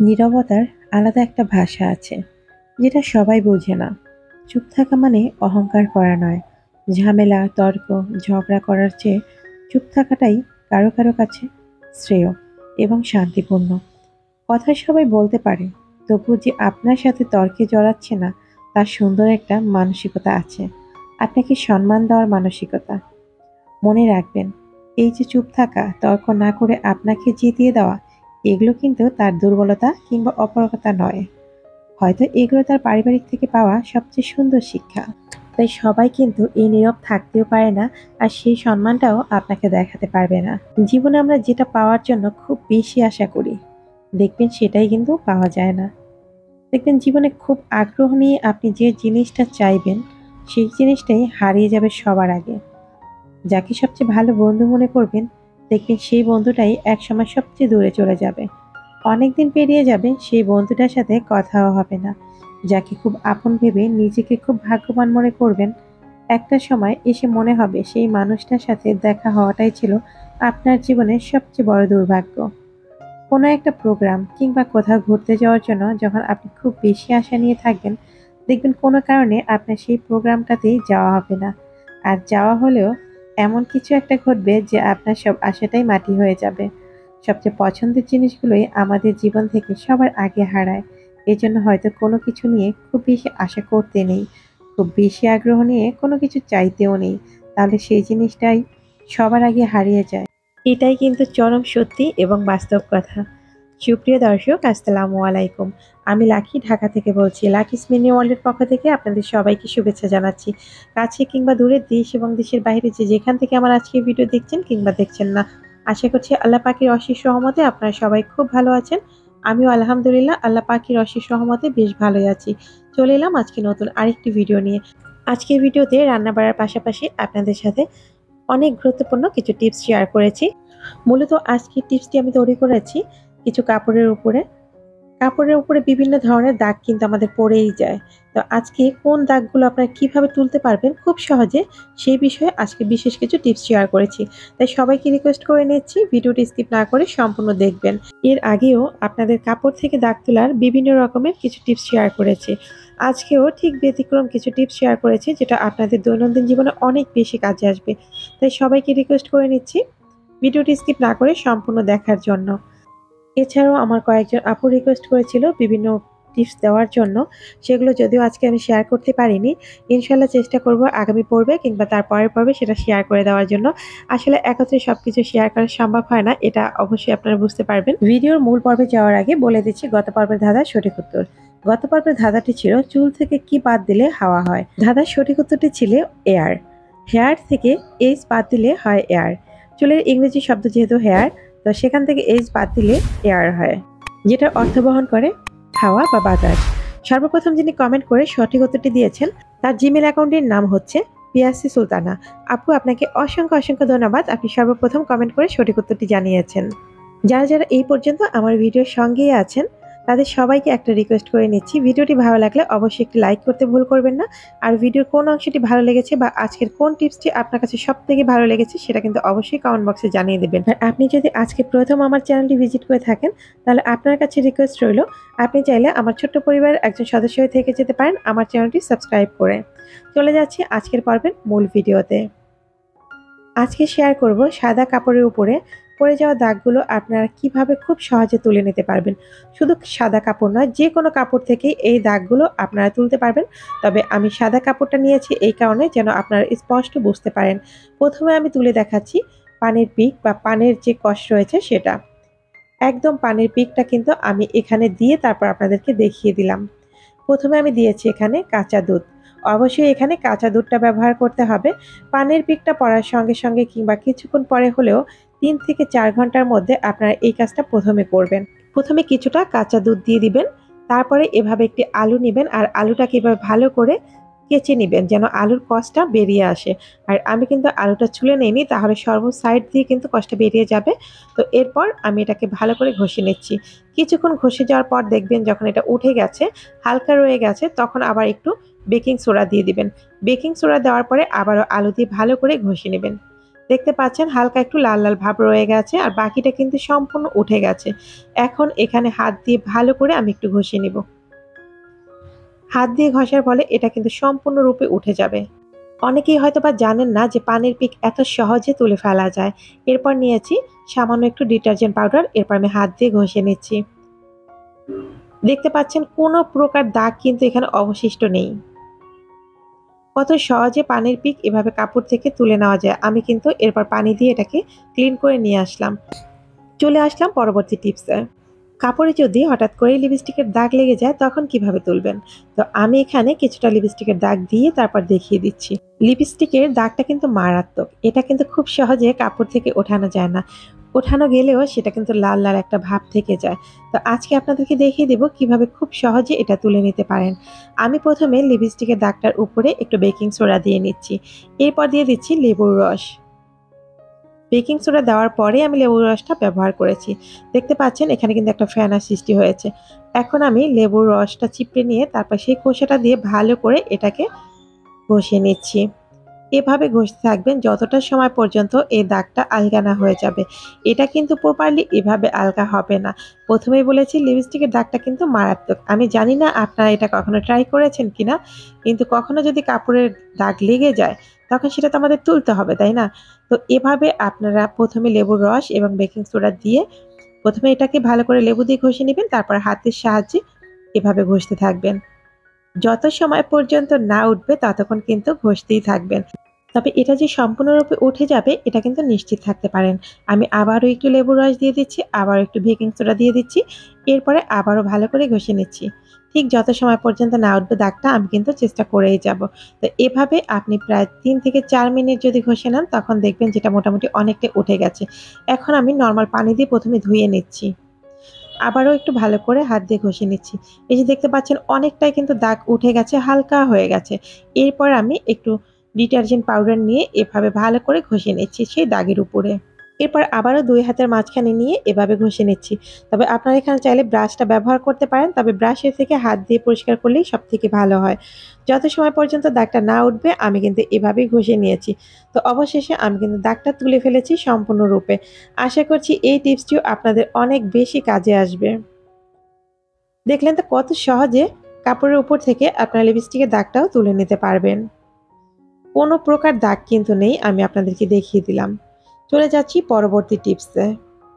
নীরবতার আলাদা একটা ভাষা আছে, যেটা সবাই বোঝে না। চুপ থাকা মানে অহংকার করা নয়। ঝামেলা, তর্ক, ঝগড়া করার চেয়ে চুপ থাকাটাই কারো কারো কাছে শ্রেয় এবং শান্তিপূর্ণ। কথা সবাই বলতে পারে, তবু যে আপনার সাথে তর্কে জড়াচ্ছে না, তার সুন্দর একটা মানসিকতা আছে। আপনাকে সম্মান দেওয়ার মানসিকতা। মনে রাখবেন, এই যে চুপ থাকা, তর্ক না করে আপনাকে জিতিয়ে দেওয়া, এগুলো কিন্তু তার দুর্বলতা কিংবা অপরগতা নয়। হয়তো এগুলো তার পারিবারিক থেকে পাওয়া সবচেয়ে সুন্দর শিক্ষা। তাই সবাই কিন্তু এই নীরব থাকতেও পারে না, আর সেই সম্মানটাও আপনাকে দেখাতে পারবে না। জীবনে আমরা যেটা পাওয়ার জন্য খুব বেশি আশা করি, দেখবেন সেটাই কিন্তু পাওয়া যায় না। দেখবেন জীবনে খুব আগ্রহ নিয়ে আপনি যে জিনিসটা চাইবেন, সেই জিনিসটাই হারিয়ে যাবে সবার আগে। যাকে সবচেয়ে ভালো বন্ধু মনে করবেন, দেখবেন সেই বন্ধুটাই একসময় সবচেয়ে দূরে চলে যাবে। অনেকদিন পেরিয়ে যাবে, সেই বন্ধুটার সাথে কথাও হবে না। যাকে খুব আপন ভেবে নিজেকে খুব ভাগ্যবান মনে করবেন, একটা সময় এসে মনে হবে সেই মানুষটার সাথে দেখা হওয়াটাই ছিল আপনার জীবনের সবচেয়ে বড় দুর্ভাগ্য। কোনো একটা প্রোগ্রাম কিংবা কোথাও ঘুরতে যাওয়ার জন্য যখন আপনি খুব বেশি আশা নিয়ে থাকবেন, দেখবেন কোনো কারণে আপনার সেই প্রোগ্রামটাতেই যাওয়া হবে না। আর যাওয়া হলেও এমন কিছু একটা ঘটবে যে আপনার সব আশাটাই মাটি হয়ে যাবে। সবচেয়ে পছন্দের জিনিসগুলোই আমাদের জীবন থেকে সবার আগে হারায়। এজন্য হয়তো কোনো কিছু নিয়ে খুব বেশি আশা করতে নেই, খুব বেশি আগ্রহ নিয়ে কোনো কিছু চাইতেও নেই। তাহলে সেই জিনিসটাই সবার আগে হারিয়ে যায়। এটাই কিন্তু চরম সত্যি এবং বাস্তব কথা। সুপ্রিয় দর্শক, আসসালামু আলাইকুম। আমি লাকি, ঢাকা থেকে বলছি। লাকিস মিনি ওয়ার্ল্ডের পক্ষ থেকে আপনাদের সবাইকে শুভেচ্ছা জানাচ্ছি। কাছে কিংবা দূরে, দেশ এবং দেশের বাইরে যে যেখান থেকে আমার আজকে ভিডিও দেখছেন কিংবা দেখছেন না, আশা করছি আল্লাহ পাকের অশেষ রহমতে আপনারা সবাই খুব ভালো আছেন। আমিও আলহামদুলিল্লাহ আল্লাহ পাকের অশেষ রহমতে বেশ ভালোই আছি। চলে এলাম আজকে নতুন আরেকটি ভিডিও নিয়ে। আজকের ভিডিওতে রান্না বাড়ার পাশাপাশি আপনাদের সাথে অনেক গুরুত্বপূর্ণ কিছু টিপস শেয়ার করেছি। মূলত আজকের টিপসটি আমি তৈরি করেছি কিছু কাপড়ের উপরে বিভিন্ন ধরনের দাগ কিন্তু আমাদের পড়েই যায়। তো আজকে কোন দাগগুলো আপনারা কিভাবে তুলতে পারবেন খুব সহজে, সেই বিষয়ে আজকে বিশেষ কিছু টিপস শেয়ার করেছি। তাই সবাইকে রিকোয়েস্ট করে নিচ্ছি, ভিডিওটি স্কিপ না করে সম্পূর্ণ দেখবেন। এর আগেও আপনাদের কাপড় থেকে দাগ তোলার বিভিন্ন রকমের কিছু টিপস শেয়ার করেছি। আজকেও ঠিক ব্যতিক্রম কিছু টিপস শেয়ার করেছি, যেটা আপনাদের দৈনন্দিন জীবনে অনেক বেশি কাজে আসবে। তাই সবাইকে রিকোয়েস্ট করে নিচ্ছি ভিডিওটি স্কিপ না করে সম্পূর্ণ দেখার জন্য। এছাড়াও আমার কয়েকজন আপু রিকোয়েস্ট করেছিল বিভিন্ন টিপস দেওয়ার জন্য। সেগুলো যদিও আজকে আমি শেয়ার করতে পারিনি। ইনশাআল্লাহ চেষ্টা করব আগামী পর্বে কিংবা তার পরের পর্বে সেটা শেয়ার করে দেওয়ার জন্য। আসলে একত্রে সবকিছু শেয়ার করা সম্ভব হয় না, এটা অবশ্যই আপনারা বুঝতে পারবেন। ভিডিওর মূল পর্বে যাওয়ার আগে বলে দিচ্ছি গত পর্বের ধাঁধার সঠিক উত্তর। গত পর্বের ধাঁধাটি ছিল চুল থেকে কি বাদ দিলে হাওয়া হয়। ধাঁধার সঠিক উত্তরটি ছিল এয়ার। হেয়ার থেকে এইচ বাদ দিলে হয় এয়ার। চুলের ইংরেজি শব্দ যেহেতু হেয়ার, তো সেখান থেকে এইচ বাদ দিলে এয়ার হয়, যেটার অর্থ বহন করে হাওয়া বা বাতাস। সর্বপ্রথম যিনি কমেন্ট করে সঠিক উত্তরটি দিয়েছেন, তার জিমেল অ্যাকাউন্টের নাম হচ্ছে পিয়াসি সুলতানা। আপু, আপনাকে অসংখ্য অসংখ্য ধন্যবাদ, আপনি সর্বপ্রথম কমেন্ট করে সঠিক উত্তরটি জানিয়েছেন। যারা যারা এই পর্যন্ত আমার ভিডিওর সঙ্গেই আছেন, তাদের সবাইকে একটা রিকোয়েস্ট করে নিচ্ছি, ভিডিওটি ভালো লাগলে অবশ্যই একটি লাইক করতে ভুল করবেন না। আর ভিডিওর কোন অংশটি ভালো লেগেছে বা আজকের কোন টিপসটি আপনার কাছে সব থেকে ভালো লেগেছে, সেটা কিন্তু অবশ্যই কমেন্ট বক্সে জানিয়ে দেবেন। আর আপনি যদি আজকে প্রথম আমার চ্যানেলটি ভিজিট করে থাকেন, তাহলে আপনার কাছে রিকোয়েস্ট রইল, আপনি চাইলে আমার ছোট্ট পরিবারের একজন সদস্য হয়ে থেকে যেতে পারেন আমার চ্যানেলটি সাবস্ক্রাইব করে। চলে যাচ্ছি আজকের পর্বের মূল ভিডিওতে। আজকে শেয়ার করব সাদা কাপড়ের উপরে পড়ে যাওয়া দাগগুলো আপনারা কিভাবে খুব সহজে তুলে নিতে পারবেন। শুধু সাদা কাপড় নয়, যে কোনো কাপড় থেকেই এই দাগগুলো আপনারা তুলতে পারবেন। তবে আমি সাদা কাপড়টা নিয়েছি এই কারণে যেন আপনারা স্পষ্ট বুঝতে পারেন। প্রথমে আমি তুলে দেখাচ্ছি পানের পিক বা পানের যে কষ রয়েছে সেটা। একদম পানের পিকটা কিন্তু আমি এখানে দিয়ে তারপর আপনাদেরকে দেখিয়ে দিলাম। প্রথমে আমি দিয়েছি এখানে কাঁচা দুধ। অবশ্যই এখানে কাঁচা দুধটা ব্যবহার করতে হবে। পানের পিকটা পড়ার সঙ্গে সঙ্গে কিংবা কিছুক্ষণ পরে হলেও ৩ থেকে ৪ ঘন্টার মধ্যে আপনারা এই কাজটা প্রথমে করবেন। প্রথমে কিছুটা কাঁচা দুধ দিয়ে দিবেন, তারপরে এভাবে একটি আলু নেবেন আর আলুটাকে এভাবে ভালো করে কেচে নিবেন যেন আলুর কষটা বেরিয়ে আসে। আর আমি কিন্তু আলুটা ছুলে নিইনি, তাহলে সর্ব সাইড দিয়ে কিন্তু কষটা বেরিয়ে যাবে। তো এরপর আমি এটাকে ভালো করে ঘষে নিচ্ছি। কিছুক্ষণ ঘষে যাওয়ার পর দেখবেন যখন এটা উঠে গেছে, হালকা রয়ে গেছে, তখন আবার একটু বেকিং সোডা দিয়ে দিবেন। বেকিং সোডা দেওয়ার পরে আবারও আলু দিয়ে ভালো করে ঘষে নেবেন। দেখতে পাচ্ছেন হালকা একটু লাল লাল ভাব রয়ে গেছে আর বাকিটা কিন্তু সম্পূর্ণ উঠে গেছে। এখন এখানে হাত দিয়ে ভালো করে আমি একটু ঘষে নিব। হাত দিয়ে ঘষার ফলে এটা কিন্তু সম্পূর্ণরূপে উঠে যাবে। অনেকেই হয়তোবা জানেন না যে পানির পিক এত সহজে তুলে ফেলা যায়। এরপর নিয়েছি সামান্য একটু ডিটারজেন্ট পাউডার, এরপর আমি হাত দিয়ে ঘষে নিচ্ছি। দেখতে পাচ্ছেন কোনো প্রকার দাগ কিন্তু এখানে অবশিষ্ট নেই। কত সহজে পানির পিক এভাবে কাপড় থেকে তুলে নেওয়া যায়। আমি কিন্তু এরপর পানি দিয়ে এটাকে ক্লিন করে নিয়ে আসলাম। চলে আসলাম পরবর্তী টিপসে। কাপড়ে যদি হঠাৎ করে লিপস্টিকের দাগ লেগে যায় তখন কিভাবে তুলবেন? তো আমি এখানে কিছুটা লিপস্টিকের দাগ দিয়ে তারপর দেখিয়ে দিচ্ছি। লিপস্টিকের দাগটা কিন্তু মারাত্মক। এটা কিন্তু খুব সহজে কাপড় থেকে ওঠানো যায় না। ওঠানো গেলেও সেটা কিন্তু লাল লাল একটা ভাব থেকে যায়। তো আজকে আপনাদেরকে দেখিয়ে দেব কিভাবে খুব সহজে এটা তুলে নিতে পারেন। আমি প্রথমে লিপস্টিকের দাগটার উপরে একটু বেকিং সোডা দিয়ে নিচ্ছি। এরপর দিয়ে দিচ্ছি লেবুর রস। বেকিং সোডা দেওয়ার পরে আমি লেবুর রসটা ব্যবহার করেছি। দেখতে পাচ্ছেন এখানে কিন্তু একটা ফেনার সৃষ্টি হয়েছে। এখন আমি লেবুর রসটা চিপড়ে নিয়ে তারপর সেই খোসাটা দিয়ে ভালো করে এটাকে ঘষে নিচ্ছি। এভাবে ঘষতে থাকবেন যতটা সময় পর্যন্ত এই দাগটা আলগা না হয়ে যাবে। এটা কিন্তু প্রপারলি এভাবে আলগা হবে না। প্রথমেই বলেছি লিপস্টিকের দাগটা কিন্তু মারাত্মক। আমি জানি না আপনারা এটা কখনো ট্রাই করেছেন কিনা, কিন্তু কখনো যদি কাপড়ের দাগ লেগে যায় তখন সেটা তো আমাদের তুলতে হবে, তাই না? তো এভাবে আপনারা প্রথমে লেবুর রস এবং বেকিং সোডা দিয়ে প্রথমে এটাকে ভালো করে লেবু দিয়ে ঘষে নেবেন, তারপর হাতের সাহায্যে এভাবে ঘষতে থাকবেন। যত সময় পর্যন্ত না উঠবে ততক্ষণ কিন্তু ঘষতেই থাকবেন। তবে এটা যে সম্পূর্ণরূপে উঠে যাবে এটা কিন্তু নিশ্চিত থাকতে পারেন। আমি আবারও একটু লেবুর রস দিয়ে দিচ্ছি, আবারও একটু বেকিং সোডা দিয়ে দিচ্ছি। এরপরে আবারও ভালো করে ঘষে নিচ্ছি। ঠিক যত সময় পর্যন্ত না উঠবে দাগটা আমি কিন্তু চেষ্টা করেই যাব। তো এভাবে আপনি প্রায় ৩ থেকে ৪ মিনিট যদি ঘষে নেন তখন দেখবেন যেটা মোটামুটি অনেকটা উঠে গেছে। এখন আমি নরমাল পানি দিয়ে প্রথমে ধুয়ে নিচ্ছি। আবারও একটু ভালো করে হাত দিয়ে ঘষে নিচ্ছি। এই যে দেখতে পাচ্ছেন অনেকটাই কিন্তু দাগ উঠে গেছে, হালকা হয়ে গেছে। এরপর আমি একটু ডিটারজেন্ট পাউডার নিয়ে এভাবে ভালো করে ঘষে নিচ্ছি সেই দাগের উপরে। এরপর আবারও ২ হাতের মাঝখানে নিয়ে এভাবে ঘষে নিচ্ছি। তবে আপনারা এখানে চাইলে ব্রাশটা ব্যবহার করতে পারেন, তবে ব্রাশের থেকে হাত দিয়ে পরিষ্কার করলেই সবথেকে ভালো হয়। যত সময় পর্যন্ত দাগটা না উঠবে আমি কিন্তু এভাবেই ঘষে নিয়েছি। তো অবশেষে আমি কিন্তু দাগটা তুলে ফেলেছি সম্পূর্ণরূপে। আশা করছি এই টিপসটিও আপনাদের অনেক বেশি কাজে আসবে। দেখলেন তো কত সহজে কাপড়ের উপর থেকে আপনার লিপস্টিকের দাগটাও তুলে নিতে পারবেন। কোনো প্রকার দাগ কিন্তু নেই, আমি আপনাদেরকে দেখিয়ে দিলাম। চলে যাচ্ছি পরবর্তী টিপসে।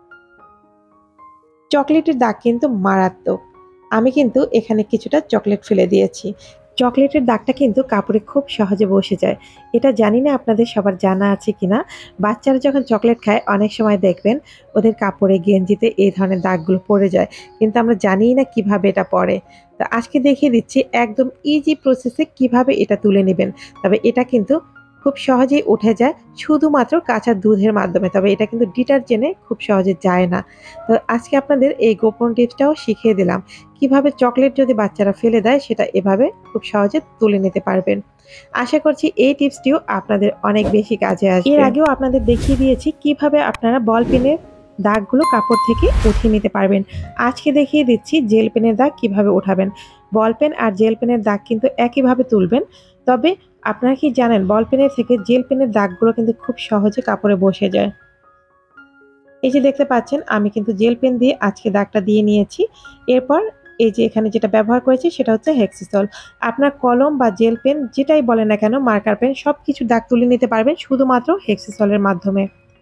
চকলেটের দাগ কিন্তু মারাত্মক। আমি কিন্তু এখানে কিছুটা চকলেট ফেলে দিয়েছি। চকলেটের দাগটা কিন্তু কাপড়ে খুব সহজে বসে যায়। এটা জানি না আপনাদের সবার জানা আছে কিনা। বাচ্চারা যখন চকলেট খায় অনেক সময় দেখবেন ওদের কাপড়ে, গেঞ্জিতে এই ধরনের দাগগুলো পড়ে যায়। কিন্তু আমরা জানিই না কিভাবে এটা পড়ে। তো আজকে দেখিয়ে দিচ্ছি একদম ইজি প্রসেসে কিভাবে এটা তুলে নেবেন। তবে এটা কিন্তু খুব সহজেই উঠে যায় শুধুমাত্র কাঁচা দুধের মাধ্যমে। তবে এটা কিন্তু ডিটারজেন্টে খুব সহজে যায় না। তো আজকে আপনাদের এই গোপন টিপসটাও শিখিয়ে দিলাম। কিভাবে চকলেট যদি বাচ্চারা ফেলে দেয় সেটা এভাবে খুব সহজে তুলে নিতে পারবেন। আশা করছি এই টিপসটিও আপনাদের অনেক বেশি কাজে আসবে। এর আগেও আপনাদের দেখিয়ে দিয়েছি কিভাবে আপনারা বল পেনের দাগগুলো কাপড় থেকে উঠিয়ে নিতে পারবেন। আজকে দেখিয়ে দিচ্ছি জেল পেনের দাগ কিভাবে উঠাবেন। বল পেন আর জেল পেনের দাগ কিন্তু একইভাবে তুলবেন। তবে আপনারা কি জানেন বল পেনের থেকে জেল পেনের দাগগুলো কিন্তু খুব সহজে কাপড়ে বসে যায়। এই যে দেখতে পাচ্ছেন আমি কিন্তু জেল পেন দিয়ে আজকে দাগটা দিয়ে নিয়েছি। এরপর এই যে এখানে যেটা ব্যবহার করেছি সেটা হচ্ছে হেক্সিসল। আপনার কলম বা জেল পেন যেটাই বলেন না কেন, মার্কার পেন, সবকিছু দাগ তুলে নিতে পারবেন শুধুমাত্র হেক্সিসলের মাধ্যমে।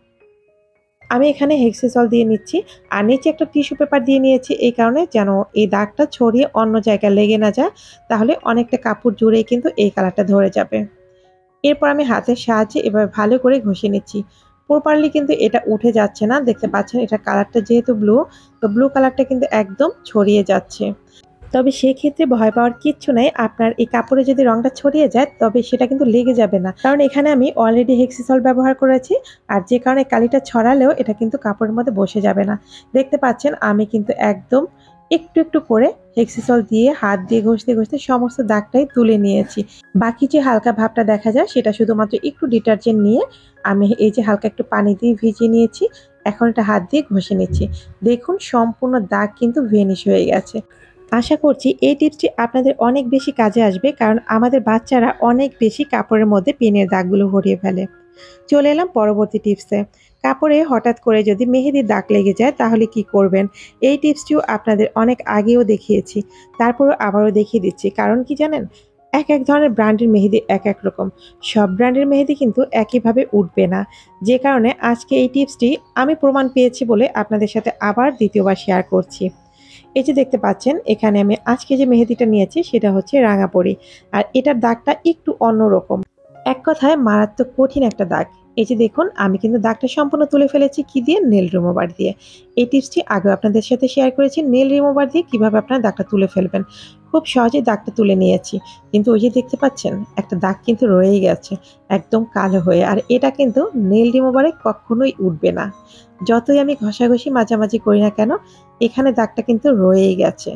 আমি এখানে হেক্সিসল দিয়ে নিচ্ছি আর নিচে একটা টিস্যু পেপার দিয়ে নিয়েছি এই কারণে যেন এই দাগটা ছড়িয়ে অন্য জায়গায় লেগে না যায়, তাহলে অনেকটা কাপড় জুড়েই কিন্তু এই কালারটা ধরে যাবে। এরপর আমি হাতের সাহায্যে এভাবে ভালো করে ঘষে নিচ্ছি। প্রপারলি কিন্তু এটা উঠে যাচ্ছে না। দেখতে পাচ্ছেন এটা কালারটা যেহেতু ব্লু, তো ব্লু কালারটা কিন্তু একদম ছড়িয়ে যাচ্ছে। তবে সেক্ষেত্রে ভয় পাওয়ার কিচ্ছু নাই। আপনার এই কাপড়ে যদি রংটা ছড়িয়ে যায় তবে সেটা কিন্তু লেগে যাবে না। কারণ এখানে আমি অলরেডি হেক্সিসল ব্যবহার করেছি। আর যে কারণে কালিটা ছড়ালেও এটা কিন্তু কাপড়ের মধ্যে বসে যাবে না। দেখতে পাচ্ছেন আমি কিন্তু একদম একটু একটু করে হেক্সিসল দিয়ে হাত দিয়ে ঘষতে ঘষতে সমস্ত দাগটাই তুলে নিয়েছি। বাকি যে হালকা ভাবটা দেখা যায় সেটা শুধুমাত্র একটু ডিটারজেন্ট নিয়ে আমি এই যে হালকা একটু পানি দিয়ে ভিজিয়ে নিয়েছি। এখন এটা হাত দিয়ে ঘষে নিচ্ছি। দেখুন সম্পূর্ণ দাগ কিন্তু ভেনিশ হয়ে গেছে। আশা করছি এই টিপসটি আপনাদের অনেক বেশি কাজে আসবে, কারণ আমাদের বাচ্চারা অনেক বেশি কাপড়ের মধ্যে পেনের দাগগুলো ভরিয়ে ফেলে। চলে এলাম পরবর্তী টিপসে। কাপড়ে হঠাৎ করে যদি মেহেদির দাগ লেগে যায় তাহলে কি করবেন? এই টিপসটিও আপনাদের অনেক আগেও দেখিয়েছি। তারপরও আবারও দেখিয়ে দিচ্ছি। কারণ কি জানেন? এক ধরনের ব্র্যান্ডের মেহেদি এক রকম। সব ব্র্যান্ডের মেহেদি কিন্তু একইভাবে উঠবে না। যে কারণে আজকে এই টিপসটি আমি প্রমাণ পেয়েছি বলে আপনাদের সাথে আবার দ্বিতীয়বার শেয়ার করছি। এই যে দেখতে পাচ্ছেন এখানে আমি আজকে যে মেহেদিটা নিয়েছি সেটা হচ্ছে রাঙাপরি। আর এটার দাগটা একটু অন্যরকম। এক কথায় মারাত্মক কঠিন একটা দাগ। এই যে দেখুন আমি কিন্তু দাগটা সম্পূর্ণ তুলে ফেলেছি কি দিয়ে? নেল রিমুভার দিয়ে। এই টিপসটি আগেও আপনাদের সাথে শেয়ার করেছি নেল রিমুভার দিয়ে কিভাবে আপনারা দাগটা তুলে ফেলবেন। খুব সহজেই দাগটা তুলে নিয়েছি। কিন্তু ওই যে দেখতে পাচ্ছেন একটা দাগ কিন্তু রয়েই গেছে একদম কালো হয়ে। আর এটা কিন্তু নেল রিমুভারে কখনোই উঠবে না। যতই আমি ঘষাঘষি মাঝামাঝি করি না কেন এখানে দাগটা কিন্তু রয়েই গেছে।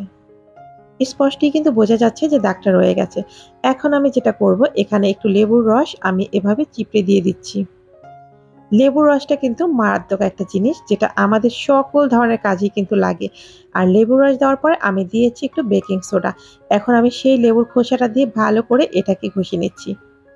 স্পষ্টই কিন্তু বোঝা যাচ্ছে যে দাগটা রয়ে গেছে। এখন আমি যেটা করব এখানে একটু লেবুর রস আমি এভাবে চিপড়ে দিয়ে দিচ্ছি। লেবুর রসটা কিন্তু মারাত্মক একটা জিনিস যেটা আমাদের সকল ধরনের কাজেই কিন্তু লাগে। আর লেবুর রস দেওয়ার পরে আমি দিয়েছি একটু বেকিং সোডা। এখন আমি সেই লেবুর খোসাটা দিয়ে ভালো করে এটাকে ঘষে নিচ্ছি।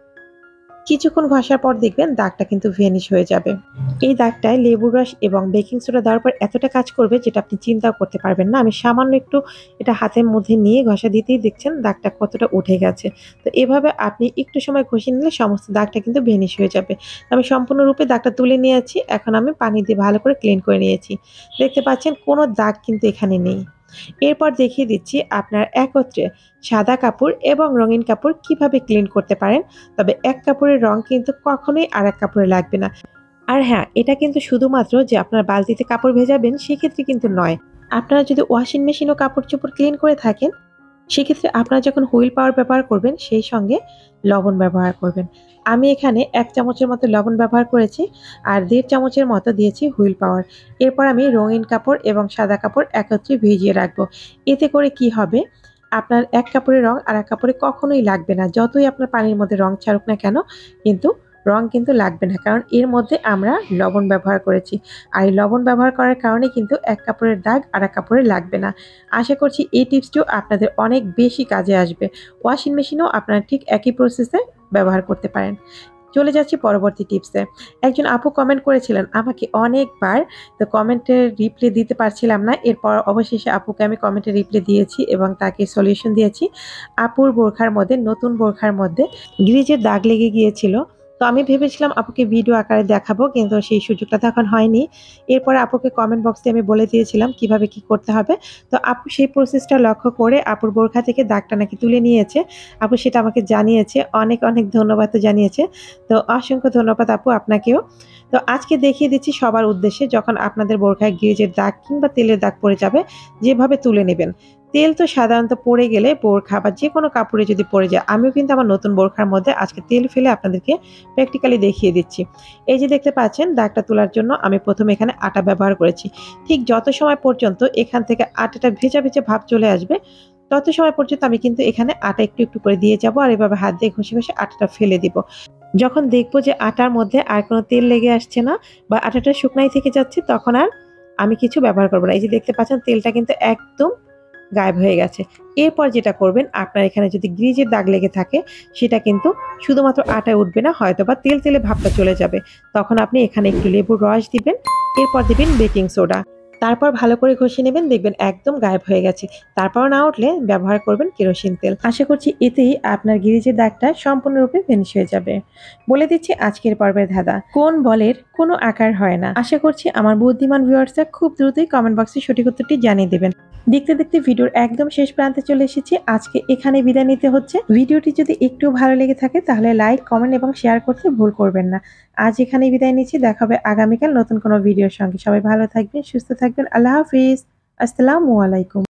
কিছুক্ষণ ঘষার পর দেখবেন দাগটা কিন্তু ভ্যানিশ হয়ে যাবে। এই দাগটায় লেবুর রস এবং বেকিং সোডা দেওয়ার পর এতটা কাজ করবে যেটা আপনি চিন্তাও করতে পারবেন না। আমি সামান্য একটু এটা হাতের মধ্যে নিয়ে ঘষা দিতেই দেখছেন দাগটা কতটা উঠে গেছে। তো এভাবে আপনি একটু সময় ঘষে নিলে সমস্ত দাগটা কিন্তু ভ্যানিশ হয়ে যাবে। আমি সম্পূর্ণরূপে দাগটা তুলে নিয়েছি। এখন আমি পানি দিয়ে ভালো করে ক্লিন করে নিয়েছি। দেখতে পাচ্ছেন কোনো দাগ কিন্তু এখানে নেই। এরপর দেখিয়ে দিচ্ছি আপনার একত্রে সাদা কাপড় এবং রঙিন কাপড় কিভাবে ক্লিন করতে পারেন। তবে এক কাপড়ের রং কিন্তু কখনোই আরেক কাপড়ে লাগবে না। আর হ্যাঁ, এটা কিন্তু শুধুমাত্র যে আপনার বালতিতে কাপড় ভেজাবেন সেক্ষেত্রে কিন্তু নয়। আপনারা যদি ওয়াশিং মেশিনেও কাপড়-চোপড় ক্লিন করে থাকেন, সেক্ষেত্রে আপনারা যখন হুইল পাওয়ার ব্যবহার করবেন সেই সঙ্গে লবণ ব্যবহার করবেন। আমি এখানে ১ চামচের মতো লবণ ব্যবহার করেছি আর ১.৫ চামচের মতো দিয়েছি হুইল পাওয়ার। এরপর আমি রঙিন কাপড় এবং সাদা কাপড় একত্রে ভিজিয়ে রাখবো। এতে করে কি হবে? আপনার এক কাপড়ের রং আরেক কাপড়ে কখনোই লাগবে না। যতই আপনার পানির মধ্যে রং ছাড়ুক না কেন কিন্তু রং কিন্তু লাগবে না। কারণ এর মধ্যে আমরা লবণ ব্যবহার করেছি। আর এই লবণ ব্যবহার করার কারণে কিন্তু এক কাপড়ের দাগ আরেক কাপড়ে লাগবে না। আশা করছি এই টিপসটিও আপনাদের অনেক বেশি কাজে আসবে। ওয়াশিং মেশিনেও আপনারা ঠিক একই প্রসেসে ব্যবহার করতে পারেন। চলে যাচ্ছি পরবর্তী টিপসে। একজন আপু কমেন্ট করেছিলেন আমাকে অনেকবার, তো কমেন্টের রিপ্লাই দিতে পারছিলাম না। এরপর অবশেষে আপুকে আমি কমেন্টের রিপ্লাই দিয়েছি এবং তাকে সলিউশন দিয়েছি। আপুর বোরখার মধ্যে নতুন বোরখার মধ্যে গ্রিজের দাগ লেগে গিয়েছিল। তো আমি ভেবেছিলাম আপুকে ভিডিও আকারে দেখাবো কিন্তু সেই সুযোগটা তখন হয়নি। এরপরে আপুকে কমেন্ট বক্সে আমি বলে দিয়েছিলাম কিভাবে কি করতে হবে। তো আপু সেই প্রসেসটা লক্ষ্য করে আপুর বোরখা থেকে দাগটা নাকি তুলে নিয়েছে। আপু সেটা আমাকে জানিয়েছে। অনেক ধন্যবাদও জানিয়েছে। তো অসংখ্য ধন্যবাদ আপু আপনাকেও। তো আজকে দেখিয়ে দিচ্ছি সবার উদ্দেশ্যে যখন আপনাদের বোরখায় গ্রিজের দাগ কিংবা তেলের দাগ পড়ে যাবে যেভাবে তুলে নেবেন। তেল তো সাধারণত পড়ে গেলে বোরখা বা যেকোনো কাপড়ে যদি পড়ে যায়, আমিও কিন্তু আমার নতুন বোরখার মধ্যে আজকে তেল ফেলে আপনাদেরকে প্র্যাকটিক্যালি দেখিয়ে দিচ্ছি। এই যে দেখতে পাচ্ছেন দাগটা তোলার জন্য আমি প্রথমে এখানে আটা ব্যবহার করেছি। ঠিক যত সময় পর্যন্ত এখান থেকে আটাটা ভেজা ভাব চলে আসবে, তত সময় পর্যন্ত আমি কিন্তু এখানে আটা একটু করে দিয়ে যাব আর এভাবে হাত দিয়ে ঘষে আটাটা ফেলে দিব। যখন দেখবো যে আটার মধ্যে আর কোনো তেল লেগে আসছে না বা আটাটা শুকনাই থেকে যাচ্ছে তখন আর আমি কিছু ব্যবহার করব না। এই যে দেখতে পাচ্ছেন তেলটা কিন্তু একদম গায়েব হয়ে গেছে। এরপর যেটা করবেন আপনার এখানে যদি গ্রিজের দাগ লেগে থাকে সেটা কিন্তু শুধুমাত্র আটায় উঠবে না, হয়তোবা তেলে ভাবটা চলে যাবে। তখন আপনি এখানে একটু লেবুর রস দিবেন, এরপর দিবেন বেকিং সোডা। তারপর ভালো করে ঘষে নেবেন, দেখবেন একদম গায়েব হয়ে গেছে। তারপর না উঠলে ব্যবহার করবেন কেরোসিন তেল। আশা করছি এতেই আপনার গ্রিজের দাগটা সম্পূর্ণরূপে ভ্যানিশ হয়ে যাবে। বলে দিচ্ছি আজকের পর্বের ধাঁধা। কোন বলের কোনো আকার হয় না? আশা করছি আমার বুদ্ধিমান ভিউয়ার্সরা খুব দ্রুতই কমেন্ট বক্সে সঠিক উত্তরটি জানিয়ে দেবেন। দেখতে ভিডিওর একদম শেষ প্রান্তে চলে এসেছি। আজকে এখানে বিদায় নিতে হচ্ছে। ভিডিওটি যদি একটু ভালো লেগে থাকে তাহলে লাইক, কমেন্ট এবং শেয়ার করতে ভুল করবেন না। আজ এখানেই বিদায় নিচ্ছি। দেখা হবে আগামীকাল নতুন কোনো ভিডিওর সঙ্গে। সবাই ভালো থাকবেন, সুস্থ থাকবেন। আল্লাহ হাফিজ। আসসালামু আলাইকুম।